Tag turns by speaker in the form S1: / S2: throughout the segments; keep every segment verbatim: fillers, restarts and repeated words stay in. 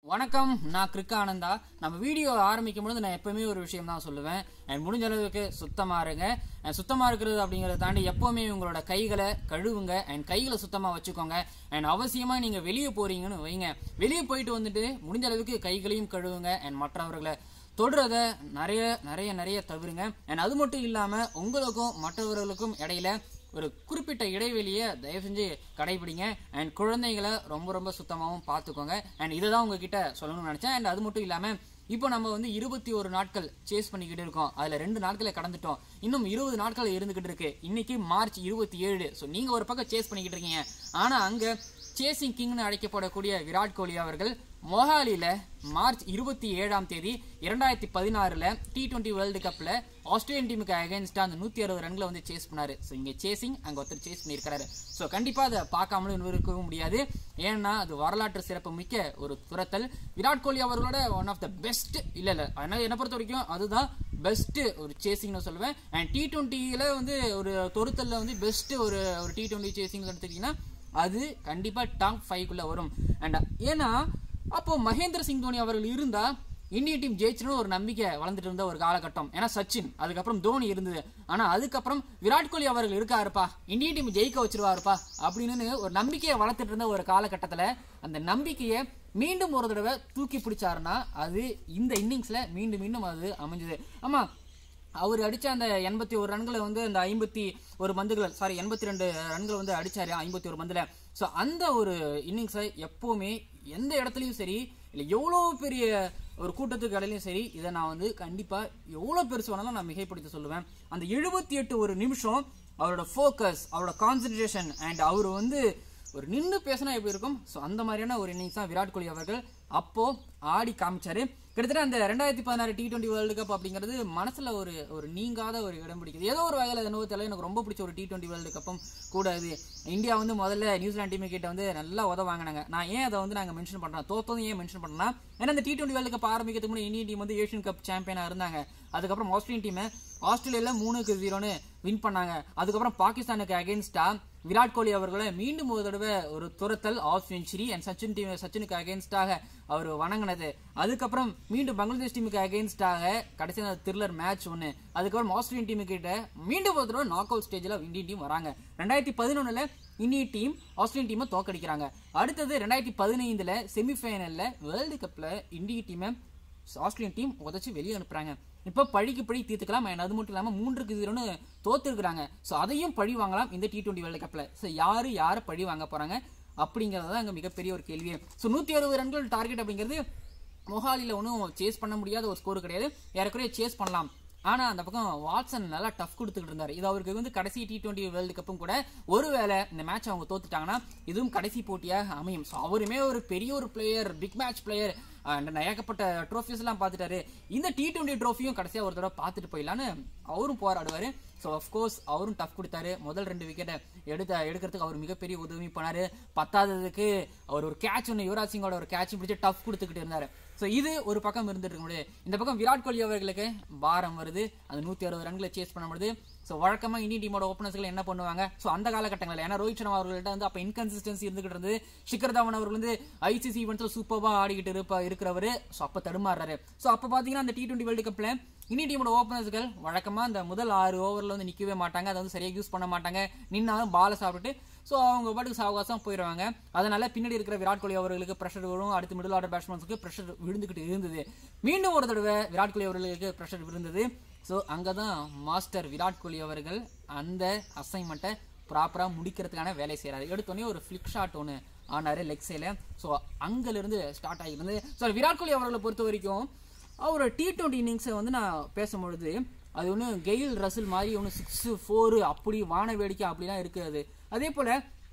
S1: வணக்கம், நான் கிரிக்கா ஆனந்தா. நம்ம வீடியோ ஆரம்பிக்கும் பொழுது நான் எப்பவுமே ஒரு விஷயம் தான் சொல்லுவேன். அண்ட் முடிஞ்ச அளவுக்கு சுத்தமா இருங்க. சுத்தமா இருக்கிறது அப்படிங்கறத தாண்டி எப்பவுமே உங்களோட கைகளை கழுவுங்க அண்ட் கைகளை சுத்தமா வச்சுக்கோங்க. அண்ட் அவசியமா நீங்க வெளியே போறீங்கன்னு வைங்க, வெளியே போயிட்டு வந்துட்டு முடிஞ்ச அளவுக்கு கைகளையும் கழுவுங்க அண்ட் மற்றவர்களை தொடுறத நிறைய நிறைய நிறைய தவிருங்க. அண்ட் அது மட்டும் இல்லாம உங்களுக்கும் மற்றவர்களுக்கும் இடையில ஒரு குறிப்பிட்ட இடைவெளியை தயவு செஞ்சு கடைபிடிங்க. அண்ட் குழந்தைகளை ரொம்ப ரொம்ப சுத்தமாகவும் பார்த்துக்கோங்க. அண்ட் இதை தான் உங்ககிட்ட சொல்லணும்னு நினைச்சேன். அண்ட் அது மட்டும் இல்லாம இப்போ நம்ம வந்து இருபத்தி ஒரு நாட்கள் சேஸ் பண்ணிக்கிட்டு இருக்கோம். அதுல ரெண்டு நாட்களை கடந்துட்டோம். இன்னும் இருபது நாட்கள் இருந்துகிட்டு இருக்கு. இன்னைக்கு மார்ச் இருபத்தி ஏழு. ஸோ நீங்க ஒரு பக்கம் சேஸ் பண்ணிக்கிட்டு இருக்கீங்க. ஆனா அங்க சேசிங் கிங்னு அழைக்கப்படக்கூடிய விராட் கோலி அவர்கள் மொஹாலில மார்ச் இருபத்தி ஏழாம் தேதி இரண்டாயிரத்தி பதினாறுல டி டுவெண்டி வேர்ல்டு கப்ல ஆஸ்திரேலியன் டீமுக்கு அகைன்ஸ்டா அந்த நூத்தி அறுபது ரன்களை வந்து சேஸ் பண்ணாரு. ஸோ இங்க சேசிங், அங்க ஒருத்தர் சேஸ் பண்ணியிருக்காரு. ஸோ கண்டிப்பா அதை பார்க்காமலும் இருக்கவும் முடியாது. ஏன்னா அது வரலாற்று சிறப்பு மிக்க ஒரு துரத்தல். விராட் கோலி அவர்களோட ஒன் ஆஃப் த பெஸ்ட் இல்ல இல்ல என்ன பொறுத்த வரைக்கும் அதுதான் பெஸ்ட் ஒரு சேசிங்னு சொல்லுவேன். அண்ட் டி டுவெண்ட்டில வந்து ஒரு தொருத்தல்ல வந்து பெஸ்ட் ஒரு ஒரு டி டுவெண்ட்டி சேசிங் எடுத்துக்கிட்டீங்கன்னா அது கண்டிப்பா டாப் ஃபைவ் குள்ள வரும். அண்ட் ஏன்னா அப்போ மகேந்திர சிங் தோனி அவர்கள் இருந்தா இந்தியன் டீம் ஜெயிச்சுன்னு ஒரு நம்பிக்கை வளர்ந்துட்டு இருந்த ஒரு காலகட்டம். ஏன்னா சச்சின், அதுக்கப்புறம் தோனி இருந்தது. ஆனா அதுக்கப்புறம் விராட் கோலி அவர்கள் இருக்காருப்பா, இந்தியன் டீம் ஜெயிக்க வச்சிருவாருப்பா அப்படின்னு ஒரு நம்பிக்கையை வளர்த்துட்டு இருந்த ஒரு காலகட்டத்துல அந்த நம்பிக்கையை மீண்டும் ஒரு தடவை தூக்கி பிடிச்சாருன்னா அது இந்த இன்னிங்ஸ்ல மீண்டும் மீண்டும் அது அமைஞ்சது. ஆமா, அவர் அடிச்ச அந்த எண்பத்தி ஒரு ரன்களை வந்து அந்த ஐம்பத்தி ஒரு பந்துகள் சாரி எண்பத்தி ரெண்டு ரன்களை வந்து அடிச்சாரு ஐம்பத்தி ஒரு பந்துல. ஸோ அந்த ஒரு இன்னிங்ஸை எப்பவுமே எந்த இடத்துலையும் சரி இல்லை எவ்வளவு பெரிய ஒரு கூட்டத்துக்கு இடையிலையும் சரி இதை நான் வந்து கண்டிப்பா எவ்வளவு பெருசு வேணாலும் நான் மிகைப்படுத்தி சொல்லுவேன். அந்த எழுபத்தி எட்டு ஒரு நிமிஷம் அவரோட ஃபோக்கஸ், அவரோட கான்சென்ட்ரேஷன் அண்ட் அவர் வந்து ஒரு நின்று பேசினா எப்படி இருக்கும். ஸோ அந்த மாதிரியான ஒரு இன்னிங்ஸ் தான் விராட் கோலி அவர்கள் அப்போ ஆடி காமிச்சாரு. கிட்டத்தட்ட அந்த ரெண்டாயிரத்தி பதினாறு டி டுவெண்டி வேர்ல்டு கப் அப்படிங்கிறது மனசுல ஒரு ஒரு நீங்காத ஒரு இடம் பிடிக்குது. ஏதோ ஒரு வகையில் என்னவோ தெரியல, எனக்கு ரொம்ப பிடிச்ச ஒரு டி டுவெண்டி வேர்ல்டு கப்பும் கூட. இது இந்தியா வந்து முதல்ல நியூசிலாந்து டீம் கிட்ட வந்து நல்லா உத வாங்கினாங்க. நான் ஏன் அதை வந்து நாங்க மென்ஷன் பண்றேன், தோத்ததும் ஏன் மென்ஷன் பண்ணா, ஏன்னா இந்த டி டுவெண்டி வேர்ல்டு கப் ஆரம்பிக்கிறதுக்கு முன்னாடி இந்தியன் டீம் வந்து ஏஷியன் கப் சாம்பியனா இருந்தாங்க. அதுக்கப்புறம் ஆஸ்திரேலியன் டீம் ஆஸ்திரேலியால மூணுக்கு ஜீரோன்னு வின் பண்ணாங்க. அதுக்கப்புறம் பாகிஸ்தானுக்கு அகேன்ஸ்டா விராட் கோலி அவர்களை மீண்டும் ஒரு தடவை ஒரு துரத்தல் half century and Sachin team சச்சினுக்கு அகேன்ஸ்டாக அவர் வணங்கினது. அதுக்கப்புறம் மீண்டும் பங்களாதேஷ் டீமுக்கு அகேன்ஸ்டாக கடைசியான த்ரில்லர் மேட்ச் ஒன்று. அதுக்கப்புறம் ஆஸ்திரேலியன் டீமு கிட்ட மீண்டும் ஒரு தடவை நாக் அவுட் ஸ்டேஜ்ல இந்தியன் டீம் வராங்க. ரெண்டாயிரத்தி பதினொன்னுல இந்தியன் டீம் ஆஸ்திரேலியன் டீமை தோக்கடிக்கிறாங்க. அடுத்தது ரெண்டாயிரத்தி பதினைந்துல செமிஃபைனல்ல வேர்ல்டு கப்ல இந்தியன் டீமை ஆஸ்திரேலியன் டீம் உதச்சு வெளியே அனுப்புறாங்க. இப்ப பழிக்கு பழி தீர்த்துக்கலாம். அது மட்டும் இல்லாம மூன்றுக்கு ஜீரோன்னு தோத்து இருக்கிறாங்க. சோ அதையும் பழி வாங்கலாம் இந்த டி டுவெண்டி வேர்ல்டு கப்ல. சோ யாரு யார பழி வாங்க போறாங்க அப்படிங்கறத அங்க மிகப்பெரிய ஒரு கேள்வி. சோ நூத்தி அறுபது ரன்கள் டார்கெட் அப்படிங்கிறது மொஹாலில ஒன்னும் சேஸ் பண்ண முடியாத ஒரு ஸ்கோர் கிடையாது. ஏறக்குறைய சேஸ் பண்ணலாம். ஆனா அந்த பக்கம் வாட்சன் நல்லா டஃப் கொடுத்துட்டு இருந்தாரு. இது அவருக்கு வந்து கடைசி டி டுவெண்டி வேர்ல்டு கப்பும் கூட. ஒருவேளை இந்த மேட்ச் அவங்க தோத்துட்டாங்கன்னா இதுவும் கடைசி போட்டியாக அமையும். ஸோ அவருமே ஒரு பெரிய ஒரு பிளேயர், பிக் மேட்ச் பிளேயர், ஏகப்பட்ட ட்ரோஃபிஸ் எல்லாம் பார்த்துட்டாரு. இந்த டி டுவெண்டி ட்ரோஃபியும் கடைசியா ஒரு தடவை பார்த்துட்டு போயிடலான்னு அவரும் போராடுவாரு. ஸோ அஃப்கோர்ஸ் அவரும் டஃப் கொடுத்தாரு. முதல் ரெண்டு விக்கெட்டை எடுத்த எடுக்கிறதுக்கு அவர் மிகப்பெரிய உதவி பண்ணாரு. பத்தாததுக்கு அவர் ஒரு கேட்ச் ஒன்று யுவராஜ் சிங்கோட ஒரு கேட்ச் பிடிச்சி டஃப் கொடுத்துக்கிட்டு இருந்தாரு. ஸோ இது ஒரு பக்கம் இருந்துட்டு இருக்க முடியாது. இந்த பக்கம் விராட் கோலி அவர்களுக்கு பாரம் வருது. அந்த நூத்தி அறுபது ரன்களை சேஸ் பண்ண முடியுது. ஸோ வழக்கமா இந்தியன் டீமோட ஓப்பனர்ஸ்கள் என்ன பண்ணுவாங்க, ஸோ அந்த காலகட்டங்களில் ஏன்னா ரோஹித் சர்மா அவர்கள்ட்ட வந்து அப்போ இன்கன்சிஸ்டன்சி இருந்துகிட்டு இருந்தது. ஷிகர் தவன் அவர்கள் வந்து ஐசிசி ஈவெண்ட்ஸ்ல சூப்பரா ஆடிக்கிட்டு இருப்ப இருக்கிறவரு. ஸோ அப்போ தடுமாறுறாரு. ஸோ அப்போ பாத்தீங்கன்னா அந்த டி டுவெண்டி வேர்ல்டு கப்ல இந்தியன் டீமோட ஓப்பனர்ஸ்கள் வழக்கமா அந்த முதல் ஆறு ஓவர்ல வந்து நிக்கவே மாட்டாங்க. அதை வந்து சரியா யூஸ் பண்ண மாட்டாங்க. நின்னாலும் பால சாப்பிட்டுட்டு ஸோ அவங்க பாட்டுக்கு சாவகாசம் போயிடுவாங்க. அதனால பின்னாடி இருக்கிற விராட் கோலி அவர்களுக்கு பிரஷர் வரும். அடுத்து மிடில் ஆர்டர் பேட்ஸ்மேன்ஸ்க்கு பிரஷர் விழுந்துகிட்டு இருந்தது. மீண்டும் ஒரு தடவை விராட் கோலி அவர்களுக்கு பிரஷர் விழுந்தது. ஸோ அங்கதான் மாஸ்டர் விராட் கோலி அவர்கள் அந்த அசைன்மெண்ட்டை ப்ராப்பரா முடிக்கிறதுக்கான வேலை செய்யறாரு. எடுத்தோடனே ஒரு ஃபிளிக் ஷாட் ஒன்று ஆனாரு லெக் சைட்ல. ஸோ அங்கில இருந்து ஸ்டார்ட் ஆகிருந்து. ஸோ விராட் கோலி அவர்களை பொறுத்த வரைக்கும் அவரோட டி டுவெண்டி இன்னிங்ஸை வந்து நான் பேசும்பொழுது அது ஒன்று கெயில் ரசில் மாதிரி ஒன்று சிக்ஸ் ஃபோரு அப்படி வான வேடிக்கை அப்படிலாம் இருக்காது. அதே போல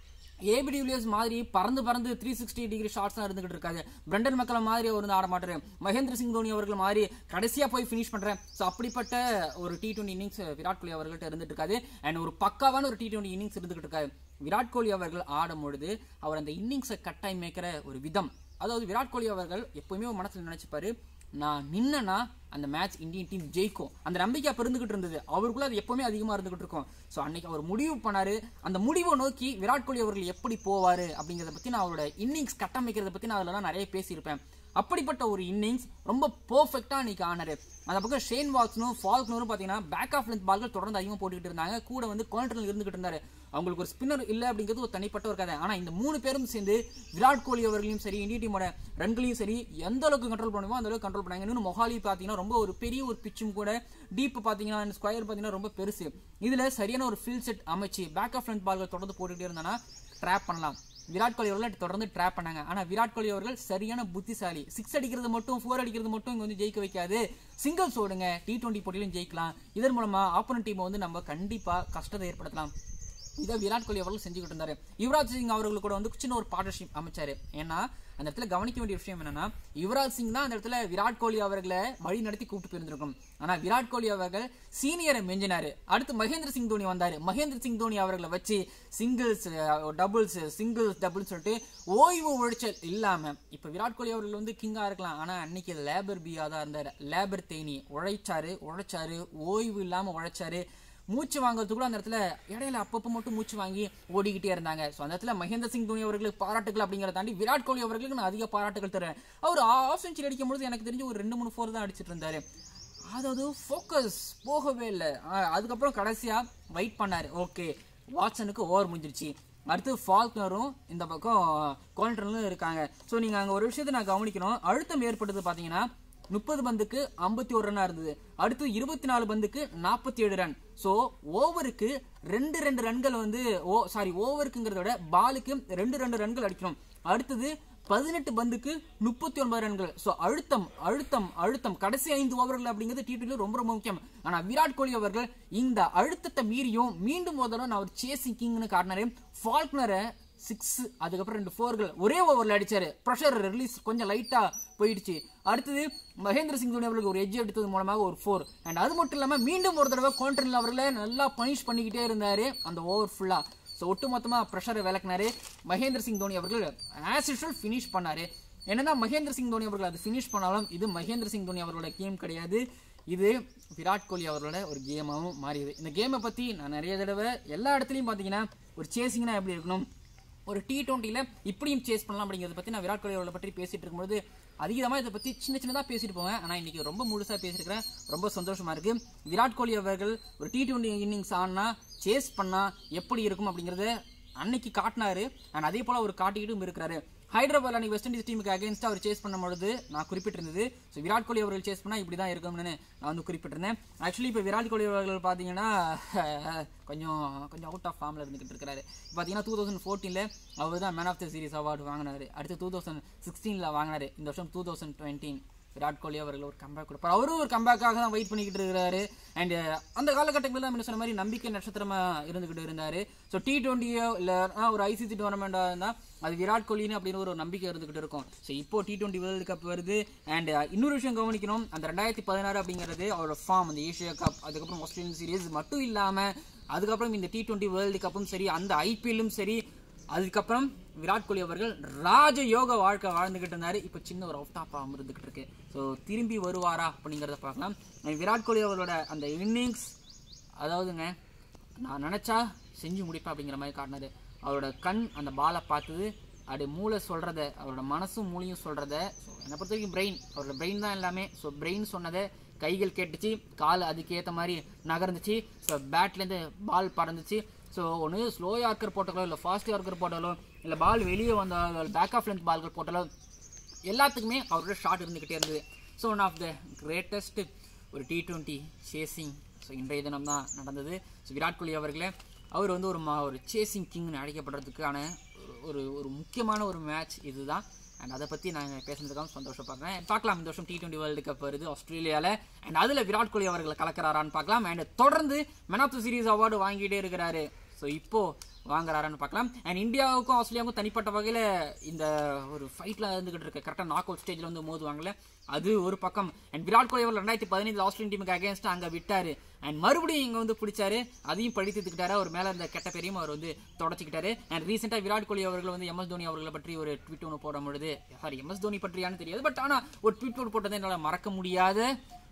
S1: ஏபி டிவிலியர்ஸ் மாதிரி பறந்து பறந்து த்ரீ சிக்ஸ்டி டிகிரி ஷாட்ஸ் தான் இருந்துகிட்டு இருக்காது. பிரண்டன் மக்கள மாதிரி அவர் வந்து ஆட மாட்டாரு. மகேந்திர சிங் தோனி அவர்கள் மாதிரி கடைசியா போய் பினிஷ் பண்றேன். ஸோ அப்படிப்பட்ட ஒரு T twenty innings Virat Kohli அவர்கள்ட்ட இருந்துட்டு இருக்காது. அண்ட் ஒரு பக்காவான ஒரு டி டுவெண்டி இன்னிங்ஸ் இருந்துகிட்டு இருக்காது. விராட் கோலி அவர்கள் ஆடும் பொழுது அவர் அந்த இன்னிங்ஸை கட்டாயம் மேய்க்கிற ஒரு விதம், அதாவது விராட் கோலி அவர்கள் எப்பவுமே மனசுல நினைச்சுப்பாரு, நான் நின்னா அந்த மேட்ச் இந்தியன் டீம் ஜெயிக்கும். அந்த நம்பிக்கை அப்ப இருந்துகிட்டு இருந்தது. அவருக்குள்ள அது எப்பவுமே அதிகமா இருந்துகிட்டு இருக்கும். சோ அன்னைக்கு அவர் முடிவு பண்ணாரு. அந்த முடிவை நோக்கி விராட் கோலி அவர்கள் எப்படி போவாரு அப்படிங்கறத பத்தி நான் அவரோட இன்னிங்ஸ் கட்டமைக்கிறத பத்தி நான் அதெல்லாம் நிறைய பேசியிருப்பேன். அப்படிப்பட்ட ஒரு இன்னிங்ஸ் ரொம்ப பெர்ஃபெக்ட்டா இன்னைக்கு ஆனாரு. அந்த பக்கம் ஷேன் வாட்சனும் ஃபால்க்னரும் பாத்தீங்கன்னா பேக் ஆஃப் லென்த் பால்கள் தொடர்ந்து அதிகமாக போட்டுக்கிட்டு இருந்தாங்க. கூட வந்து கவுண்டர்ல இருந்துகிட்டு இருந்தாரு. அவங்களுக்கு ஒரு ஸ்பின்னர் இல்ல அப்படிங்கிறது ஒரு தனிப்பட்ட ஒரு கதை. ஆனா இந்த மூணு பேரும் சேர்ந்து விராட் கோலி அவர்களையும் சரி இந்திய டீமோட ரன்களையும் சரி எந்த அளவுக்கு கண்ட்ரோல் பண்ணுமோ அந்த அளவுக்கு கண்ட்ரோல் பண்ணாங்க. இன்னும் மொஹாலி பாத்தீங்கன்னா ரொம்ப ஒரு பெரிய ஒரு பிச்சும் கூட, டீப் பாத்தீங்கன்னா ஸ்கொயர் பாத்தீங்கன்னா ரொம்ப பெருசு. இதுல சரியான ஒரு ஃபீல்ட் செட் அமைச்சு பேக் ஆஃப் லென்த் பால்கள் தொடர்ந்து போட்டுக்கிட்டே இருந்தானா ட்ராப் பண்ணலாம். விராட் கோலி அவர்கள் தொடர்ந்து ட்ராப் பண்ணாங்க. ஆனா விராட் கோலி அவர்கள் சரியான புத்திசாலி. சிக்ஸ் அடிக்கிறது மட்டும் ஃபோர் அடிக்கிறது மட்டும் இங்க வந்து ஜெயிக்க வைக்காது. சிங்கிள்ஸ் ஓடுங்க, டி டுவெண்ட்டி போட்டியிலும் ஜெயிக்கலாம். இதன் மூலமா ஆப்போனன்ட் டீமை வந்து நம்ம கண்டிப்பா கஷ்டத்தை ஏற்படுத்தலாம். இதை விராட் கோலி அவர்கள் செஞ்சுக்கிட்டு இருந்தாரு. யுவராஜ் சிங் அவர்கள் கூட வந்து சின்ன ஒரு பார்ட்னர்ஷிப் அமைச்சாரு. ஏன்னா அந்த இடத்துல கவனிக்க வேண்டிய விஷயம் என்னன்னா, யுவராஜ் சிங் தான் அந்த இடத்துல விராட் கோலி அவர்களை வழி நடத்தி கூப்பிட்டு போயிருந்திருக்கும். ஆனா விராட் கோலி அவர்கள் சீனியரை மெஞ்சினாரு. அடுத்து மகேந்திர சிங் தோனி வந்தாரு. மகேந்திர சிங் தோனி அவர்களை வச்சு சிங்கிள்ஸ் டபுள்ஸ் சிங்கிள்ஸ் டபுள்ஸ் சொல்லிட்டு ஓய்வு உழைச்சல் இல்லாம இப்ப விராட் கோலி அவர்கள் வந்து கிங்கா இருக்கலாம். ஆனா அன்னைக்கு லேபர் பியா தான் இருந்தாரு. லேபர் தேனி உழைச்சாரு உழைச்சாரு ஓய்வு இல்லாம உழைச்சாரு. மூச்சு வாங்குறது கூட அந்த இடத்துல இடையில அப்பப்போ மட்டும் மூச்சு வாங்கி ஓடிக்கிட்டே இருந்தாங்க. ஸோ அந்த இடத்துல மகேந்திர சிங் தோனி அவர்களுக்கு பாராட்டுகள் அப்படிங்கிறத தாண்டி விராட் கோலி அவர்களுக்கு நான் அதிக பாராட்டுகள் தருவேன். அவர் ஆஃப் செஞ்சுரி அடிக்கும் பொழுது எனக்கு தெரிஞ்சு ஒரு ரெண்டு மூணு ஃபோர் தான் அடிச்சிட்டு இருந்தாரு. அதாவது ஃபோக்கஸ் போகவே இல்லை. அதுக்கப்புறம் கடைசியா வெயிட் பண்ணாரு. ஓகே வாட்சனுக்கு ஓவர் முடிஞ்சிருச்சு. அடுத்து ஃபால்க்னரும் இந்த பக்கம் கவுண்டர்லும் இருக்காங்க. ஸோ நீங்க அங்க ஒரு விஷயத்தை நான் கவனிக்கணும். அழுத்தம் ஏற்பட்டது பாத்தீங்கன்னா முப்பது பந்துக்கு ஐம்பத்தி ஒரு ரன்னா இருந்தது. அடுத்து இருபத்தி நாலு பந்துக்கு நாற்பத்தி ஏழு ரன். சோ ஓவருக்கு ரெண்டு ரெண்டு ரன்கள் வந்து ஓ சாரி ஓவருக்குங்கிறத விட பாலுக்கு ரெண்டு ரெண்டு ரன்கள் அடிக்கணும். அடுத்தது பதினெட்டு பந்துக்கு முப்பத்தி ஒன்பது ரன்கள். சோ அழுத்தம் அழுத்தம் அழுத்தம் கடைசி ஐந்து ஓவர்கள் அப்படிங்கிறது டி டுவெண்டி ரொம்ப ரொம்ப முக்கியம். ஆனா விராட் கோலி அவர்கள் இந்த அழுத்தத்தை மீறியும் மீண்டும் முதல்ல நான் ஒரு சேசிங் கிங்னு காட்டினாரு. ஃபால்க்னரை சிக்ஸ் அதுக்கப்புறம் ரெண்டு ஃபோர்கள் ஒரே ஓவர்ல அடிச்சாரு. ப்ரெஷர் ரிலீஸ் கொஞ்சம் லைட்டா போயிடுச்சு. அடுத்தது மகேந்திர சிங் தோனி அவர்களுக்கு ஒரு எட்ஜ் எடுத்தது மூலமாக ஒரு ஃபோர். அண்ட் அது மட்டும் இல்லாம மீண்டும் ஒரு தடவை கவுண்டரில் அவர்களை நல்லா பனிஷ் பண்ணிக்கிட்டே இருந்தாரு அந்த ஓவர் ஃபுல்லா. ஸோ ஒட்டுமொத்தமா ப்ரெஷரை விளக்குனாரு. மகேந்திர சிங் தோனி அவர்கள் ஆஸ் யூஷுவல் ஃபினிஷ் பண்ணாரு. என்னன்னா மகேந்திர சிங் தோனி அவர்கள் அது ஃபினிஷ் பண்ணாலும் இது மகேந்திர சிங் தோனி அவர்களோட கேம் கிடையாது. இது விராட் கோலி அவர்களோட ஒரு கேமாவும் மாறியது. இந்த கேமை பத்தி நான் நிறைய தடவை எல்லா இடத்துலையும் பாத்தீங்கன்னா ஒரு சேசிங்னா எப்படி இருக்கணும், ஒரு டி டுவெண்ட்டில இப்படியும் சேஸ் பண்ணலாம் அப்படிங்கிறத பத்தி நான் விராட் கோலி அவர்களை பற்றி பேசிட்டு இருக்கும்போது அதிகமா இதை பத்தி சின்ன சின்னதா பேசிட்டு போவேன். ஆனா இன்னைக்கு ரொம்ப முழுசா பேசிருக்கிறேன். ரொம்ப சந்தோஷமா இருக்கு. விராட் கோலி அவர்கள் ஒரு டி டுவெண்ட்டி இன்னிங்ஸ் ஆனா சேஸ் பண்ணா எப்படி இருக்கும் அப்படிங்கறத அன்னைக்கு காட்டினாரு. அண்ட் அதே போல ஒரு காட்டிக்கிட்டும் இருக்கிறாரு. ஹைதராபாத் அன்னைக்கு வெஸ்ட் இண்டீஸ் டீமுக்கு அகேன்ஸ்டா அவர் சேஸ் பண்ணும்போது நான் குறிப்பிட்டிருந்தது. ஸோ விராட் கோலி அவர்கள் சேஸ் பண்ணா இப்படிதான் இருக்கும்னு நான் வந்து குறிப்பிட்டிருந்தேன். ஆக்சுவலி இப்போ விராட் கோலி அவர்கள் பாத்தீங்கன்னா கொஞ்சம் கொஞ்சம் அவுட் ஆஃப் ஃபார்ம்ல இருந்துகிட்டு இருக்காரு. பாத்தீங்கன்னா டூ தௌசண்ட் ஃபோர்டீன்ல அவர் தான் man of the series award வாங்கினாரு. அடுத்து டூ தௌசண்ட் சிக்ஸ்டீன்ல வாங்கினாரு. இந்த வருஷம் two thousand twenty Virat Kohli அவர்கள் ஒரு கம்பேக் கொடுப்பார். அவரும் ஒரு கம்பேக்காக தான் வெயிட் பண்ணிக்கிட்டு இருக்கிறாரு. அண்ட் அந்த காலகட்டங்களில் தான் சொன்ன மாதிரி நம்பிக்கை நட்சத்திரமா இருந்துகிட்டு இருந்தாரு. ஸோ டி டுவெண்ட்டியோ இல்லை ஒரு ஐசிசி டோர்னமெண்டா இருந்தா அது விராட் கோலின்னு அப்படின்னு ஒரு நம்பிக்கை இருந்துகிட்டு இருக்கும். ஸோ இப்போ டி டுவெண்ட்டி வேர்ல்டு கப் வருது. அண்ட் இன்னொரு விஷயம் கவனிக்கணும், அந்த ரெண்டாயிரத்தி பதினாறு அப்படிங்கிறது அவரோட ஃபார்ம், அந்த ஏஷியா கப் அதுக்கப்புறம் ஆஸ்திரேலியன் சீரீஸ் மட்டும் இல்லாம அதுக்கப்புறம் இந்த டி டுவெண்ட்டி வேர்ல்டு கப்பும் சரி அந்த ஐபிஎல்லும் சரி அதுக்கப்புறம் விராட் கோலி அவர்கள் ராஜ யோக வாழ்க்கை வாழ்ந்துகிட்டு இருந்தாரு. இப்ப சின்ன ஒரு அவுட் ஆஃப் ஃபார்ம் இருந்துகிட்டு இருக்கு. ஸோ திரும்பி வருவாரா அப்படிங்கறத பார்க்கலாம். விராட் கோலி அவர்களோட அந்த இன்னிங்ஸ் அதாவதுங்க நான் நினைச்சா செஞ்சு முடிப்பேன் அப்படிங்கிற மாதிரி காட்டினாரு. அவரோட கண் அந்த பாலை பார்த்தது, அப்படி மூளை சொல்றத, அவரோட மனசும் மூளையும் சொல்றத. என்னை பொறுத்த வரைக்கும் பிரெயின், அவரோட பிரெயின் தான் எல்லாமே. ஸோ பிரெயின் சொன்னதை கைகள் கேட்டுச்சு, கால் அதுக்கேற்ற மாதிரி நகர்ந்துச்சு. ஸோ பேட்லேருந்து பால் பறந்துச்சு. ஸோ ஒன்று ஸ்லோ யார்க்கர் போட்டாலோ இல்லை ஃபாஸ்ட் யார்க்கர் போட்டாலோ இல்லை பால் வெளியே வந்தாலோ பேக் ஆஃப் லென்த் பால்கள் போட்டாலோ எல்லாத்துக்குமே அவரோட ஷாட் இருந்துகிட்டே இருந்தது. So one of the greatest ஒரு டி டுவெண்ட்டி சேசிங் ஸோ இன்றைய தினம் தான் நடந்தது. ஸோ விராட் கோலி அவர்களே அவர் வந்து ஒரு மா ஒரு சேசிங் கிங்னு அழைக்கப்படுறதுக்கான ஒரு ஒரு முக்கியமான ஒரு மேட்ச் இதுதான். அண்ட் அதை பற்றி நாங்கள் பேசுறதுக்காக சந்தோஷப்படுறேன். பார்க்கலாம் இந்த வருஷம் டி டுவெண்ட்டி வேர்ல்டு கப் வருது ஆஸ்திரேலியாவில். அண்ட் அதில் விராட் கோலி அவர்களை கலக்கிறாரான்னு பார்க்கலாம். அண்ட் தொடர்ந்து man of the series award வாங்கிட்டே இருக்கிறாரு. ஸோ இப்போ வாங்குறாரான்னு பார்க்கலாம். அண்ட் இந்தியாவுக்கும் ஆஸ்திரேலியாவுக்கும் தனிப்பட்ட வகையில் இந்த ஒரு ஃபைட்ல இருந்துகிட்டு இருக்கு. கரெக்டாக நாக் அவுட் ஸ்டேஜில் வந்து மோதுவாங்கல்ல, அது ஒரு பக்கம். அண்ட் விராட் கோலி அவர் ரெண்டாயிரத்தி பதினைந்து ஆஸ்திரேலியன் டீமுக்கு அகேன்ஸ்டா அங்கே விட்டாரு. அண்ட் மறுபடியும் இங்கே வந்து பிடிச்சாரு, அதையும் படித்துக்கிட்டாரு. அவர் மேலே இருந்த கெட்ட பேரையும் அவர் வந்து தொடச்சிக்கிட்டாரு. அண்ட் ரீசெண்டாக விராட் கோலி அவர்கள் வந்து எம் எஸ் தோனி அவர்களை பற்றி ஒரு ட்வீட் ஒன்று போடும் பொழுது, சாரி எம் எஸ் தோனி பற்றியான்னு தெரியாது, பட் ஆனால் ஒரு ட்வீட் ஒன்று போட்டதை என்னால் மறக்க முடியாத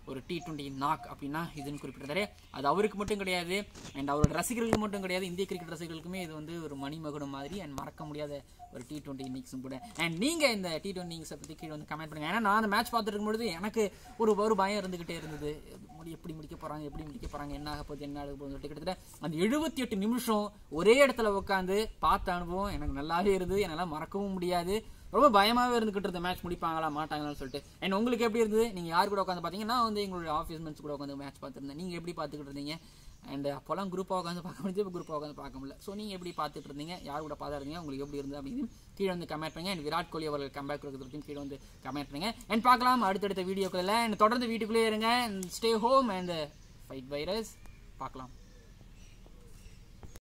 S1: ஒரு டி டுவெண்ட்டி நாக் அப்படின்னா இதுன்னு குறிப்பிட்டாரு. அது அவருக்கு மட்டும் கிடையாது அண்ட் அவரோட ரசிகர்களுக்கு மட்டும் கிடையாது, இந்திய கிரிக்கெட் ரசிகர்களுக்குமே இது வந்து ஒரு மணிமகுடம் மாதிரி அண்ட் மறக்க முடியாத ஒரு டி டுவெண்ட்டி இன்னிங்ஸும் கூட. அண்ட் நீங்கள் இந்த டி டுவெண்ட்டி இன்னிங்ஸை பற்றி கீழே வந்து கமெண்ட் பண்ணுங்கள். ஏன்னா நான் அந்த மேட்ச் பார்த்துட்டு இருக்கும்பொழுது எனக்கு ஒரு ஒரு பயம் இருந்துகிட்டே இருந்தது, எப்படி முடிக்க போகிறாங்க எப்படி முடிக்க போகிறாங்க என்ன ஆக போகுது என்ன ஆக போகுது சொல்லிட்டு கிட்டத்தட்ட அந்த எழுபத்தி எட்டு நிமிஷம் ஒரே இடத்துல உட்காந்து பார்த்த அனுபவம் எனக்கு நல்லாவே இருந்தது, என்னால் மறக்கவும் முடியாது. ரொம்ப பயமாகவே இருந்துகிட்டு இருந்த மேட்ச் முடிப்பாங்களா மாட்டாங்களான்னு சொல்லிட்டு. அண்ட் உங்களுக்கு எப்படி இருந்தது, நீங்கள் யார் கூட உட்காந்து பார்த்தீங்கன்னா வந்து எங்களுடைய ஆஃபீஸ் மென்ஸ் கூட உட்காந்து மேட்ச் பார்த்துருந்தேன், நீங்கள் எப்படி பார்த்துக்கிட்டு இருந்தீங்க? அண்ட் அப்போல்லாம் குரூப்பாக உட்காந்து பார்க்க முடியாது, இப்போ குரூப்பாக உட்காந்து பார்க்க முடியல. ஸோ நீங்கள் எப்படி பார்த்துட்டு இருந்தீங்க, யார் கூட பார்த்தா இருந்தீங்க, உங்களுக்கு எப்படி இருந்தது அப்படின்னு கீழே வந்து கமெண்ட் பண்ணுங்க. அண்ட் விராட் கோலி அவர்கள் கம்பேக் இருக்கிறதையும் கீழே வந்து கமெண்ட் பண்ணுங்க. அண்ட் பார்க்கலாம் அடுத்தடுத்த வீடியோக்களில். அண்ட் தொடர்ந்து வீட்டுக்குள்ளேயே இருங்க, and stay home and fight virus. பார்க்கலாம்.